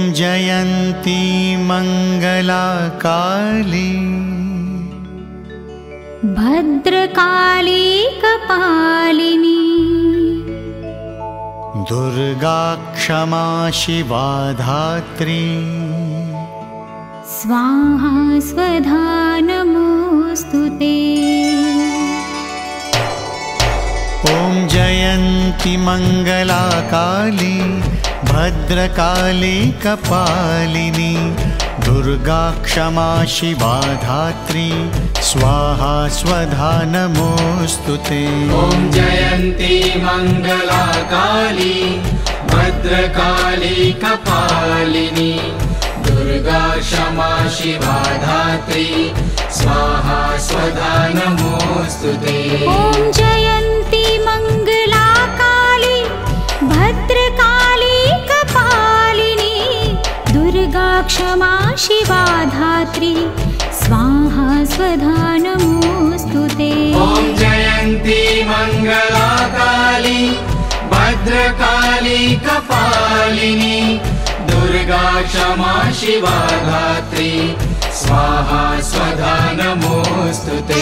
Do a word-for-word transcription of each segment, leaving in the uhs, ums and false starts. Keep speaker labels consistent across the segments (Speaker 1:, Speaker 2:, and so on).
Speaker 1: जयन्ती मंगला काली
Speaker 2: भद्रकाली कपालिनी
Speaker 1: दुर्गा क्षमा शिवा धात्री
Speaker 2: स्वाहा स्वधा नमोस्तुते।
Speaker 1: ॐ जयन्ती मंगला काली भद्रकाली कपालिनी दुर्गा क्षमा शिवा धात्री स्वाहा स्वधा नमोस्तुते।
Speaker 3: ॐ जयन्ती मंगला काली भद्रकाली कपालिनी दुर्गा क्षमा शिवा धात्री स्वाहा स्वधा नमोस्तुते।
Speaker 2: ॐ जयन्ती मंगला काली भद्रकाली कपालिनी दुर्गा क्षमा शिवा धात्री स्वाहा स्वधा नमोस्तुते।
Speaker 3: ॐ जयन्ती मंगला काली भद्रकाली कपालिनी दुर्गा क्षमा शिवा धात्री स्वाहा स्वधा नमोस्तुते।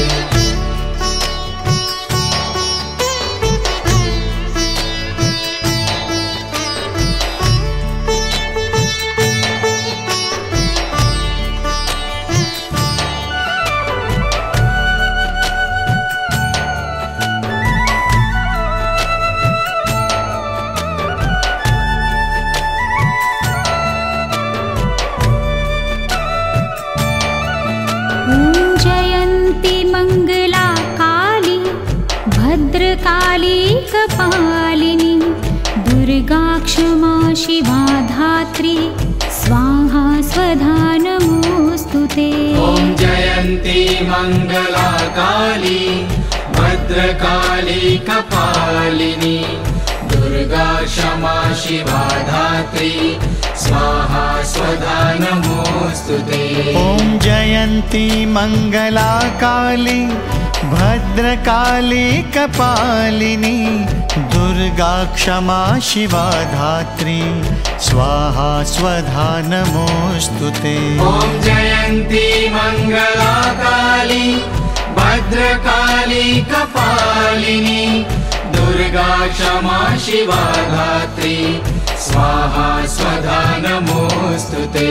Speaker 2: भद्रकाली कपालिनी दुर्गा क्षमा शिवा धात्री स्वाहा स्वधा नमोस्तुते।
Speaker 3: ॐ जयन्ती मंगला काली भद्रकाली कपालिनी दुर्गा क्षमा शिवा धात्री स्वाहा स्वधा नमोस्तुते।
Speaker 1: ॐ जयन्ती मंगला काली भद्रकाली कपालिनी दुर्गा क्षमा शिवा धात्री स्वाहा स्वधा नमोस्तुते।
Speaker 3: ॐ जयन्ती मंगला काली भद्रकाली कपालिनी दुर्गा क्षमा शिवा धात्री स्वाहा स्वधा नमोस्तुते।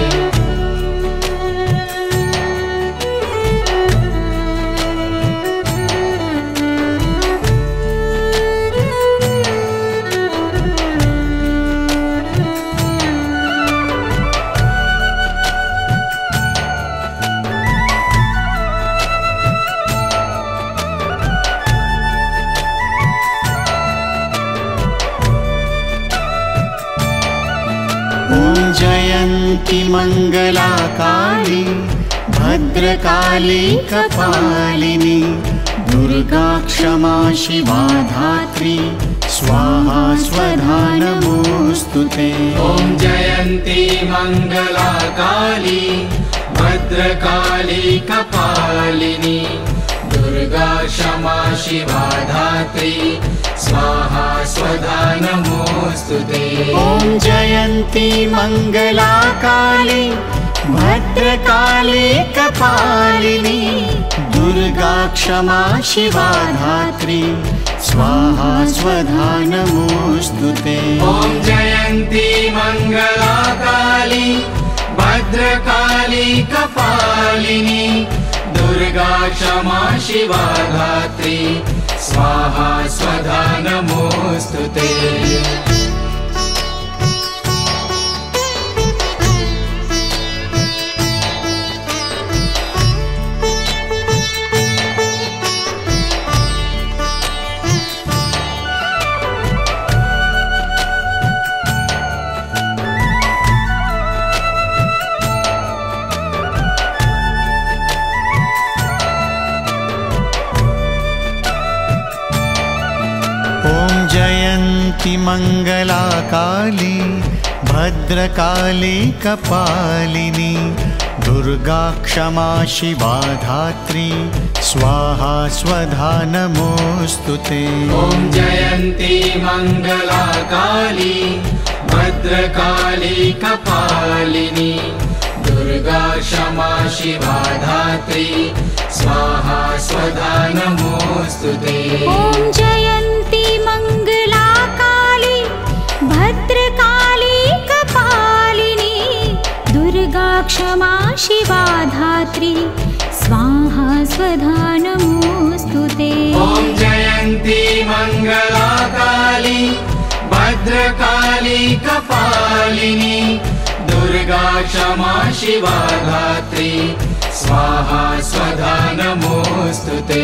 Speaker 1: जयन्ती मंगला काली भद्रकाली कपालिनी दुर्गा क्षमा शिवा धात्री स्वाहा स्वधा नमोस्तुते।
Speaker 3: ॐ जयन्ती मंगला काली भद्रकाली कपालिनी दुर्गा क्षमा शिवा धात्री स्वाहा स्वधा नमोस्तुते।
Speaker 1: ॐ जयन्ती मंगला काली भद्रकाली कपालिनी दुर्गा क्षमा शिवा धात्री स्वाहा स्वधा नमोस्तुते।
Speaker 3: ॐ जयन्ती मंगला काली भद्रकाली कपालिनी दुर्गा क्षमा शिवा धात्री स्वाहा स्वधा नमोस्तुते।
Speaker 1: जयन्ती मङ्गला काली भद्रकाली कपालिनी दुर्गा क्षमा शिवा धात्री स्वाहा स्वधा नमोऽस्तु ते।
Speaker 3: ॐ जयन्ती मङ्गला काली भद्रकाली कपालिनी दुर्गा क्षमा शिवा धात्री स्वाहा स्वधा नमोऽस्तु ते।
Speaker 2: ॐ जयन्ती मङ्गला काली भद्रकाली कपालिनी दुर्गा क्षमा शिवा धात्री स्वाहा स्वधा नमोऽस्तु ते।
Speaker 3: ॐ जयन्ती मङ्गला काली भद्रकाली कपालिनी दुर्गा क्षमा शिवा धात्री स्वाहा स्वधा नमोऽस्तु ते।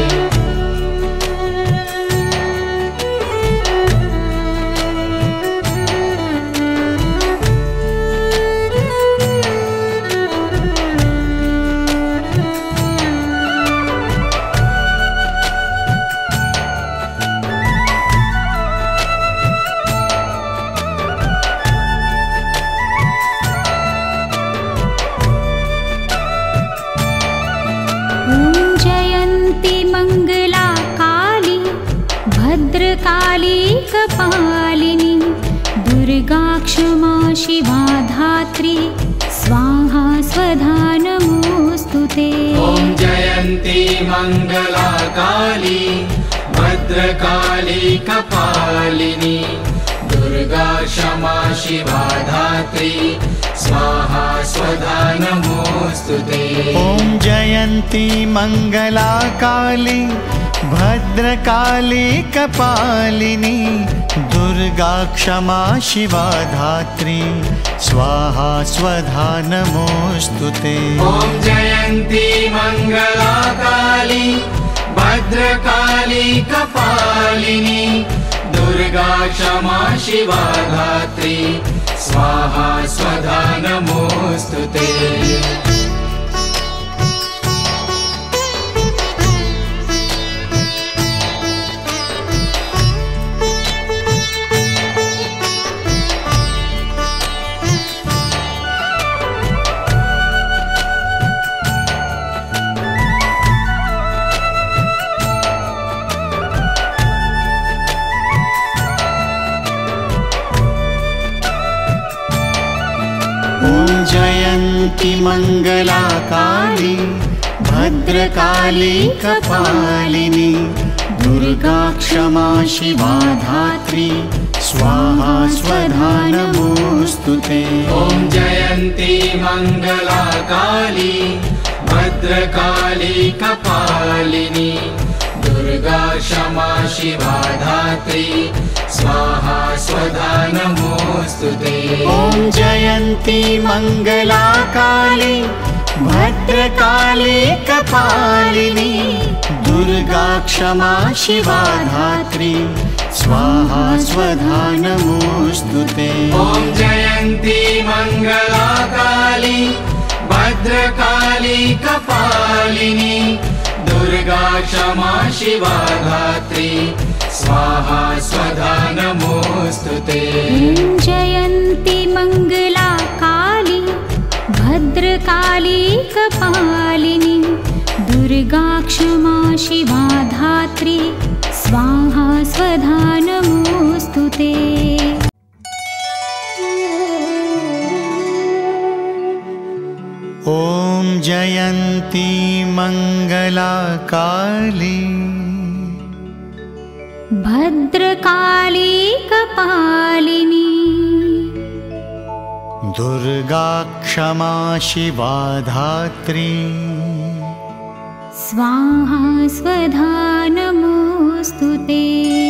Speaker 2: भद्रकाली कपालिनी दुर्गा क्षमा शिवा धात्री स्वाहा स्वधा नमोऽस्तु ते।
Speaker 3: ॐ जयन्ती मङ्गला काली भद्रकाली कपालिनी दुर्गा क्षमा शिवा धात्री स्वाहा स्वधा नमोऽस्तु ते।
Speaker 1: ॐ जयन्ती मङ्गला काली भद्रकाली कपालिनी दुर्गा क्षमा शिवा धात्री स्वाहा स्वधा नमोऽस्तु ते।
Speaker 3: ॐ जयन्ती मङ्गला काली भद्रकाली कपालिनी दुर्गा क्षमा शिवा धात्री स्वाहा स्वधा नमोऽस्तु ते।
Speaker 1: जयन्ती मङ्गला काली भद्रकाली कपालिनी दुर्गा क्षमा शिवा धात्री स्वाहा स्वधा नमोऽस्तु ते।
Speaker 3: ॐ जयन्ती मङ्गला काली भद्रकाली कपालिनी दुर्गा क्षमा शिवा धात्री स्वाहा स्वधा नमोऽस्तु ते।
Speaker 1: ॐ जयन्ती मङ्गला काली भद्रकाली कपालिनी दुर्गा क्षमा शिवा धात्री स्वाहा स्वधा नमोऽस्तु ते।
Speaker 3: ॐ जयन्ती मङ्गला काली भद्रकाली कपालिनी दुर्गा क्षमा शिवा धात्री स्वाहा स्वधा नमोऽस्तु ते।
Speaker 2: ॐ जयन्ती मङ्गला काली भद्रकाली कपालिनी दुर्गा क्षमा शिवा धात्री स्वाहा स्वधा नमोऽस्तु ते।
Speaker 1: ॐ जयन्ती मङ्गला काली
Speaker 2: भद्रकाली कपालिनी
Speaker 1: दुर्गा क्षमा शिवा धात्री
Speaker 2: स्वाहा स्वधा नमोऽस्तु ते।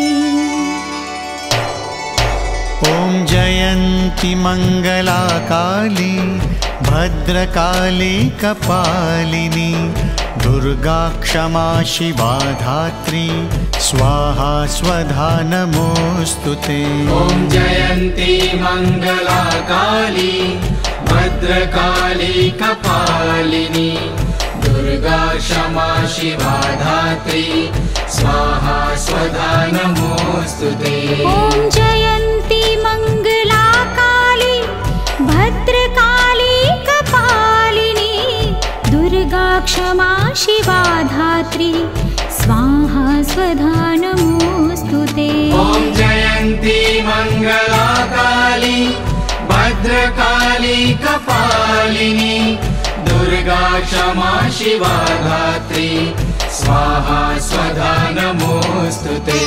Speaker 1: ॐ जयन्ती मङ्गला काली भद्रकाली कपालिनी दुर्गा क्षमा शिवा धात्री स्वाहा स्वधा नमोऽस्तु ते।
Speaker 3: ॐ जयन्ती मङ्गला काली भद्रकाली कपालिनी दुर्गा क्षमा शिवा धात्री स्वाहा स्वधा नमोस्तुते।
Speaker 2: ॐ जयन्ती मङ्गला काली भद्रकाली कपालिनी दुर्गा क्षमा शिवा धात्री स्वाहा स्वधा नमोस्तुते।
Speaker 3: ॐ जयन्ती मङ्गला काली भद्रकाली कपालिनी दुर्गा क्षमा शिवा धात्री स्वाहा स्वधा नमोस्तुते।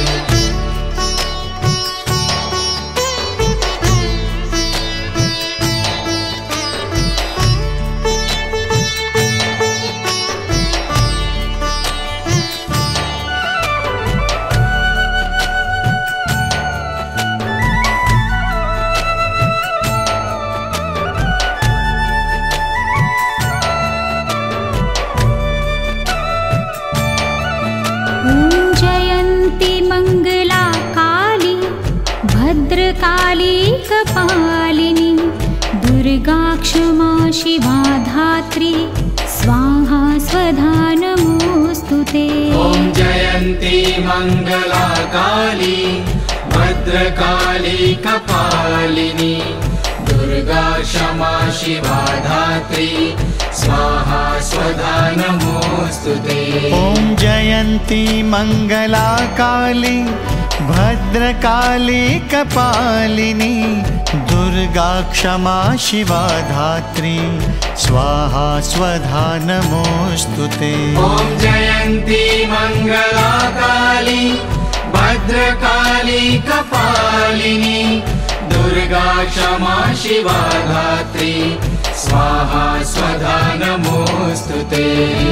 Speaker 2: भद्रकाली कपालिनी दुर्गा क्षमा शिवा धात्री स्वाहा स्वधा नमोस्तुते।
Speaker 3: ॐ जयन्ती मङ्गला काली भद्रकाली कपालिनी दुर्गा क्षमा शिवा धात्री स्वाहा स्वधा नमोस्तुते।
Speaker 1: ॐ जयन्ती मङ्गला काली भद्रकाली कपालिनी दुर्गा क्षमा शिवा धात्री स्वाहा स्वधा नमोस्तुते।
Speaker 3: ॐ जयन्ती मङ्गला काली भद्रकाली कपालिनी दुर्गा क्षमा शिवा धात्री स्वाहा स्वधा नमोस्तुते।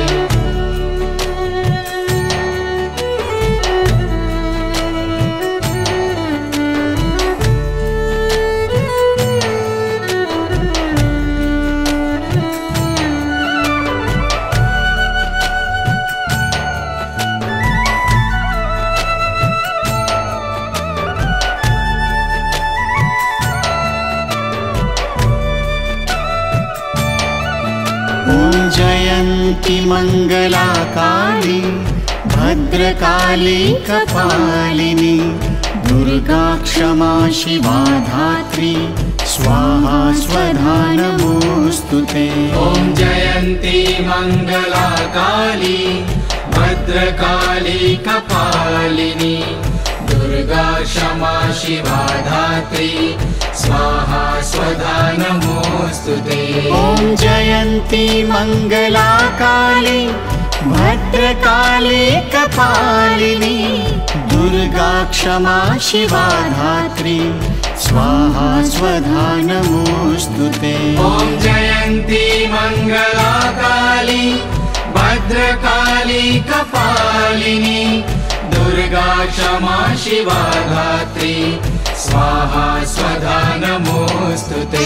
Speaker 1: जयन्ती मङ्गला काली भद्रकाली कपालिनी दुर्गा क्षमा शिवा धात्री स्वाहा स्वधा नमोस्तुते।
Speaker 3: ॐ जयन्ती मङ्गला काली भद्रकाली कपालिनी दुर्गा क्षमा शिवा धात्री स्वाहा स्वधा नमोस्तुते।
Speaker 1: ॐ जयन्ती मङ्गला काली भद्रकाली कपालिनी दुर्गा क्षमा शिवा धात्री स्वाहा स्वधा नमोस्तुते।
Speaker 3: ॐ जयन्ती मङ्गला काली भद्रकाली कपालिनी दुर्गा क्षमा शिवा धात्री स्वाहा स्वधा नमोस्तुते।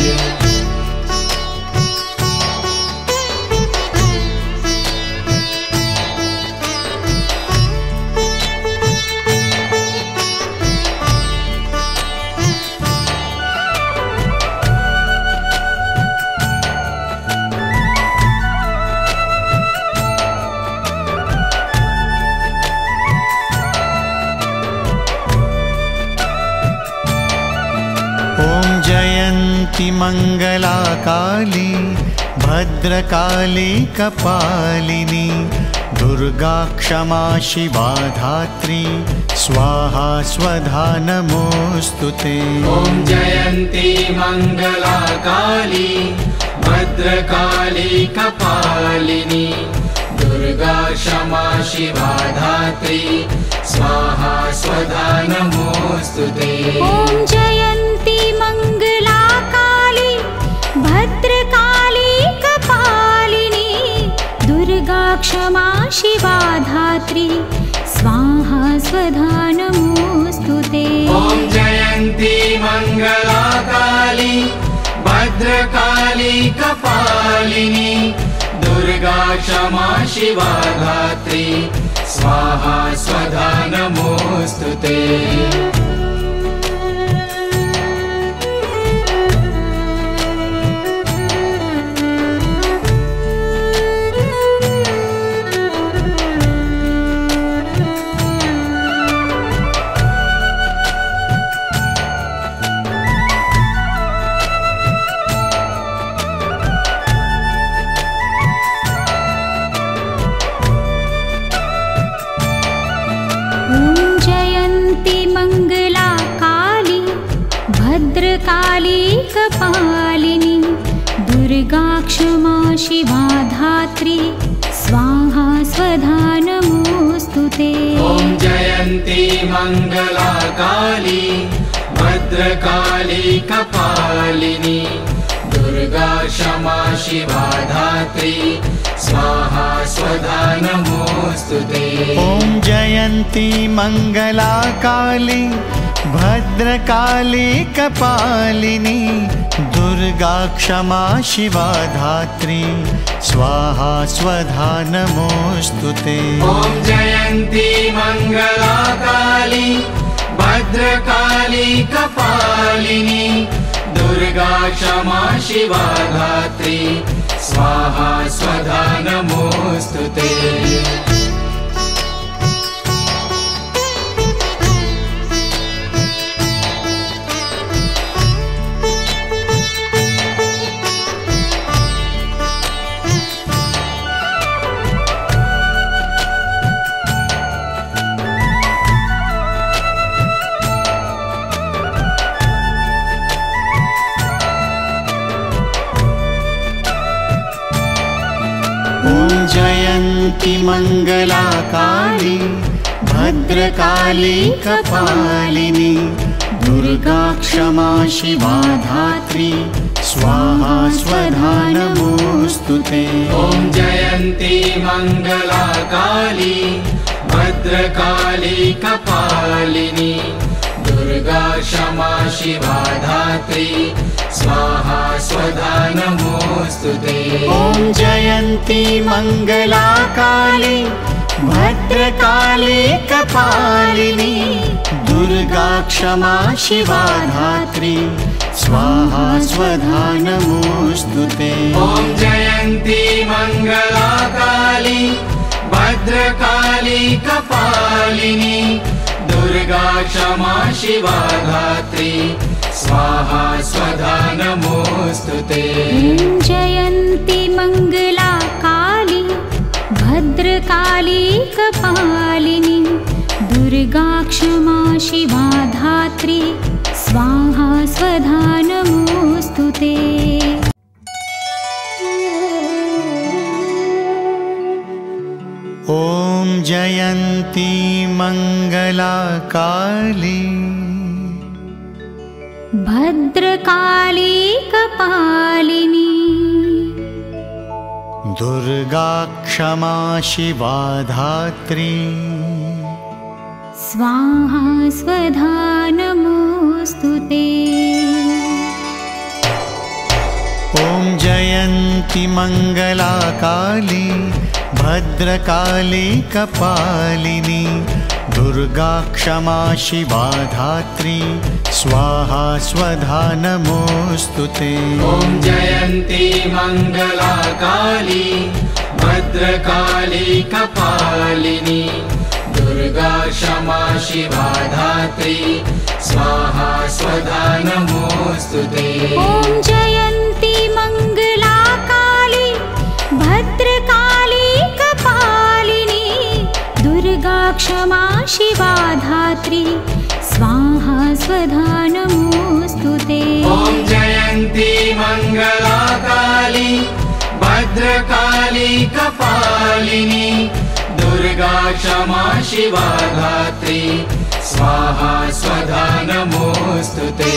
Speaker 1: जयन्ती मङ्गला काली भद्रकाली कपालिनी दुर्गा क्षमा शिवा धात्री स्वाहा स्वधा नमोस्तुते।
Speaker 3: ॐ जयन्ती मङ्गला काली भद्रकाली कपालिनी दुर्गा क्षमा शिवा धात्री स्वाहा स्वधा नमोस्तुते।
Speaker 2: ॐ जयन्ती मङ्गला काली भद्रकाली कपालिनी दुर्गा क्षमा शिवा धात्री स्वाहा स्वधा नमोस्तुते।
Speaker 3: ॐ जयन्ती मङ्गला काली भद्रकाली कपालिनी दुर्गा क्षमा शिवा धात्री स्वाहा स्वधा नमोस्तुते।
Speaker 2: भद्रकाली कपालिनी दुर्गा क्षमा शिवा धात्री स्वाहा स्वधा नमोस्तुते।
Speaker 3: ॐ जयन्ती मङ्गला काली भद्रकाली कपालिनी दुर्गा क्षमा शिवा धात्री स्वाहा स्वधा नमोस्तुते।
Speaker 1: ॐ जयन्ती मङ्गला काली भद्रकाली कपालिनी दुर्गा क्षमा शिवा धात्री स्वाहा स्वधा नमोस्तुते।
Speaker 3: ॐ जयन्ती मङ्गला काली भद्रकाली कपालिनी दुर्गा क्षमा शिवा धात्री स्वाहा स्वधा नमोस्तुते।
Speaker 1: जयन्ती मङ्गला काली भद्रकाली कपालिनी दुर्गा क्षमा शिवा धात्री स्वाहा स्वधा नमोस्तुते।
Speaker 3: ॐ जयन्ती मङ्गला काली भद्रकाली कपालिनी दुर्गा क्षमा शिवा धात्री स्वाहा स्वधा नमोस्तुते।
Speaker 1: ॐ जयन्ती मङ्गला काली भद्रकाली कपालिनी दुर्गा क्षमा शिवा धात्री स्वाहा स्वधा नमोस्तुते।
Speaker 3: ॐ जयन्ती मङ्गला काली भद्रकाली कपालिनी दुर्गा क्षमा शिवा धात्री स्वाहा स्वधा नमोस्तुते।
Speaker 2: ॐ जयन्ती मङ्गला काली भद्रकाली कपालिनी दुर्गा क्षमा शिवा धात्री स्वाहा स्वधा नमोस्तुते।
Speaker 1: ॐ जयन्ती मङ्गला काली
Speaker 2: भद्रकाली कपालिनी
Speaker 1: दुर्गा क्षमा शिवा धात्री
Speaker 2: स्वाहा स्वधा नमोस्तुते।
Speaker 1: ॐ जयन्ती मङ्गला काली भद्रकाली कपालिनी दुर्गा क्षमा शिवा धात्री स्वाहा स्वधा नमोस्तुते।
Speaker 3: ॐ जयन्ती मङ्गला काली भद्रकाली कपालिनी दुर्गा क्षमा शिवा धात्री स्वाहा स्वधा नमोस्तुते।
Speaker 2: ॐ जयन्ती मङ्गला काली भद्रकाली कपालिनी दुर्गा क्षमा शिवा धात्री स्वाहा स्वधा नमोस्तुते।
Speaker 3: ॐ जयन्ती मङ्गला काली भद्रकाली कपालिनी दुर्गा क्षमा शिवा धात्री स्वाहा स्वधा नमोस्तुते।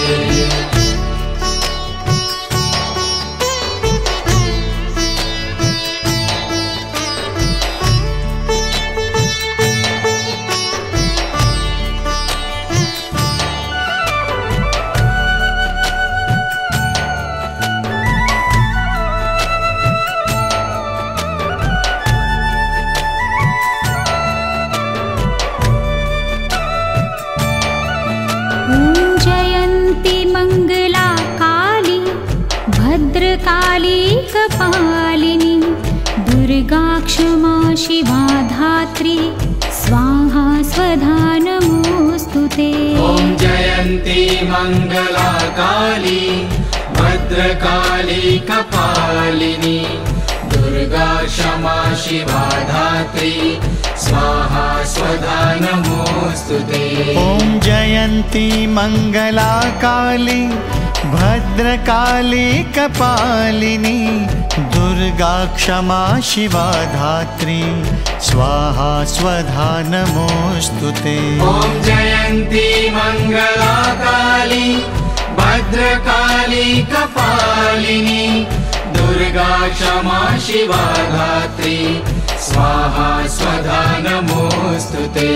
Speaker 2: भद्रकाली कपालिनी दुर्गा क्षमा शिवा धात्री स्वाहा स्वधा नमोस्तुते।
Speaker 3: ॐ जयन्ती मङ्गला काली भद्रकाली कपालिनी दुर्गा क्षमा शिवा धात्री स्वाहा स्वाहा स्वधा नमोऽस्तु ते।
Speaker 1: ॐ जयन्ती मङ्गला काली भद्रकाली कपालिनी दुर्गा क्षमा शिवा धात्री स्वाहा स्वधा नमोऽस्तु ते।
Speaker 3: ॐ जयन्ती मङ्गला काली भद्रकाली कपालिनी दुर्गा क्षमा शिवा धात्री स्वाहा स्वधा नमोऽस्तु ते।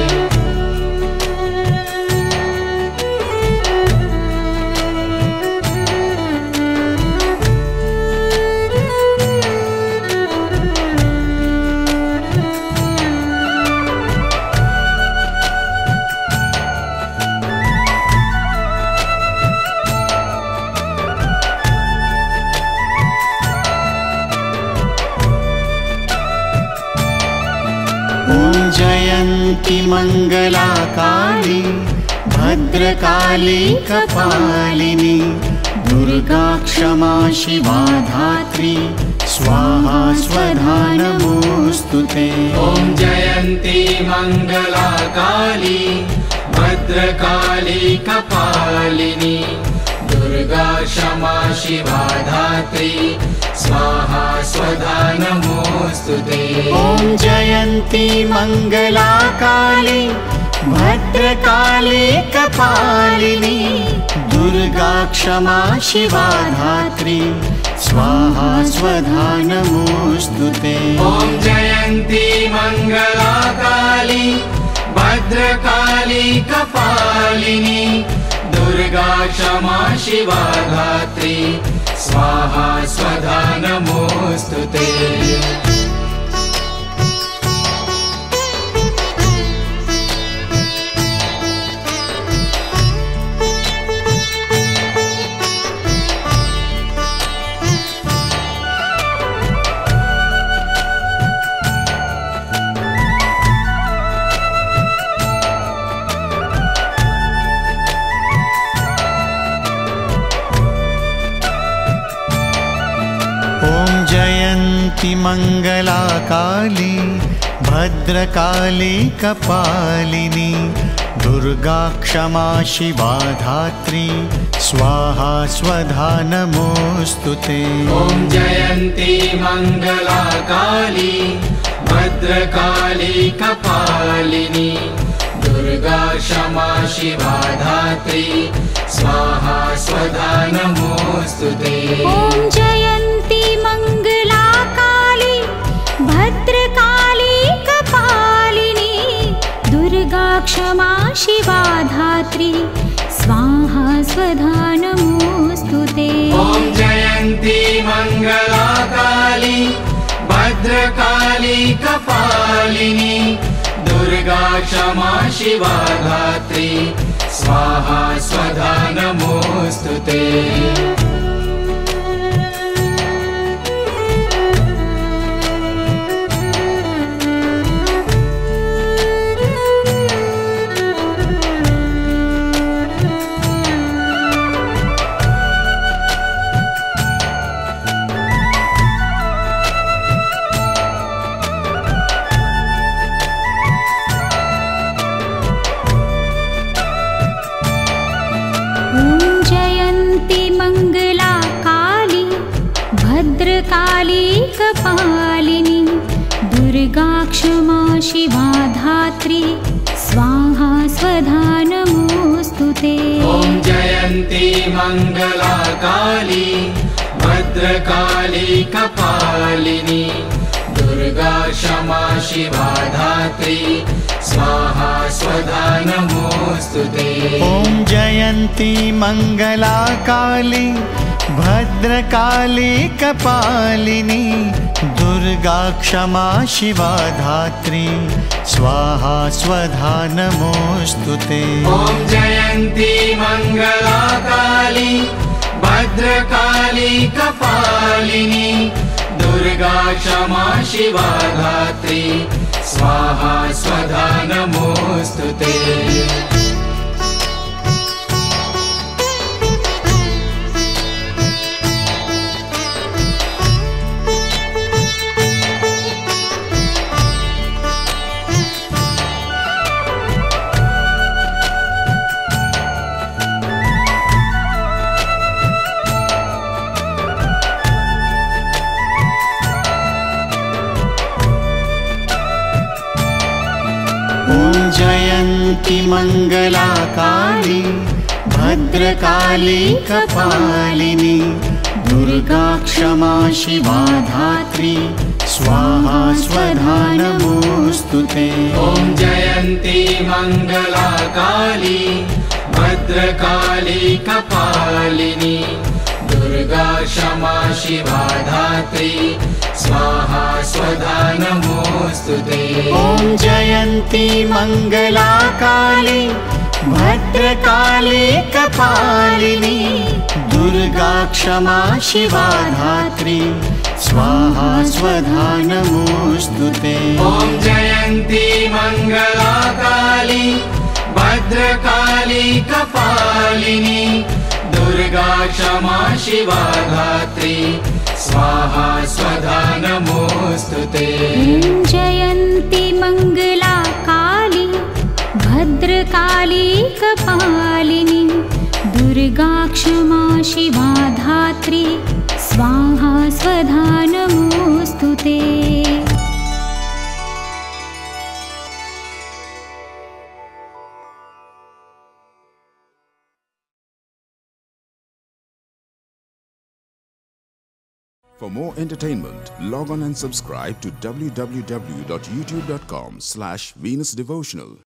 Speaker 1: ॐ जयन्ती मङ्गला काली भद्रकाली कपालिनी दुर्गा क्षमा शिवा धात्री स्वाहा स्वधा नमोऽस्तु ते।
Speaker 3: ॐ जयन्ती मङ्गला काली भद्रकाली कपालिनी दुर्गा क्षमा शिवा धात्री स्वाहा स्वधा नमोऽस्तु ते।
Speaker 1: ॐ जयन्ती मङ्गला काली भद्रकाली कपालिनी दुर्गा क्षमा शिवा धात्री स्वाहा स्वधा नमोऽस्तु ते।
Speaker 3: ॐ जयन्ती मङ्गला काली भद्रकाली कपालिनी दुर्गा क्षमा शिवा धात्री स्वाहा स्वधा नमोऽस्तु ते।
Speaker 1: ॐ जयन्ती मङ्गला काली भद्रकाली कपालिनी दुर्गा क्षमा शिवा धात्री स्वाहा स्वधा नमोऽस्तु ते।
Speaker 3: ॐ जयन्ती मङ्गला काली भद्रकाली कपालिनी दुर्गा क्षमा शिवा धात्री स्वाहा स्वधा नमोऽस्तु ते।
Speaker 2: ॐ जयन्ती मङ्गला काली भद्रकाली कपालिनी दुर्गा क्षमा शिवा धात्री स्वाहा स्वधा नमोऽस्तु ते।
Speaker 3: ॐ जयन्ती मङ्गला काली भद्रकाली कपालिनी दुर्गा क्षमा शिवा धात्री स्वाहा स्वधा नमोऽस्तु ते।
Speaker 2: भद्रकाली कपालिनी दुर्गा क्षमा शिवा धात्री स्वाहा स्वधा नमोऽस्तु ते।
Speaker 3: ॐ जयन्ती मङ्गला काली भद्रकाली कपालिनी दुर्गा क्षमा शिवा धात्री स्वाहा स्वधा नमोऽस्तु ते।
Speaker 1: ॐ जयन्ती मङ्गला काली भद्रकाली कपालिनी दुर्गा क्षमा शिवा धात्री स्वाहा स्वधा नमोऽस्तु ते।
Speaker 3: ॐ जयन्ती मङ्गला काली भद्रकाली कपालिनी दुर्गा क्षमा शिवा धात्री स्वाहा स्वधा नमोऽस्तु ते।
Speaker 1: जयन्ती मङ्गला काली भद्रकाली कपालिनी दुर्गा क्षमा शिवा धात्री स्वाहा स्वधा नमोऽस्तुते।
Speaker 3: ॐ जयन्ती मङ्गला काली भद्रकाली कपालिनी दुर्गा क्षमा शिवा धात्री स्वाहा स्वधा नमोऽस्तुते।
Speaker 1: ॐ जयन्ती मङ्गला काली भद्रकाली कपालिनी दुर्गा क्षमा शिवा धात्री स्वाहा स्वधा नमोऽस्तुते।
Speaker 3: ॐ जयन्ती मङ्गला काली भद्रकाली कपालिनी दुर्गा क्षमा शिवा धात्री स्वाहा स्वधा नमोऽस्तुते।
Speaker 2: ॐ जयन्ती मङ्गला काली भद्रकाली कपालिनी दुर्गा क्षमा शिवा धात्री स्वाहा स्वधा नमोऽस्तुते।
Speaker 4: For more entertainment, log on and subscribe to w w w dot youtube dot com slash Venus Devotional.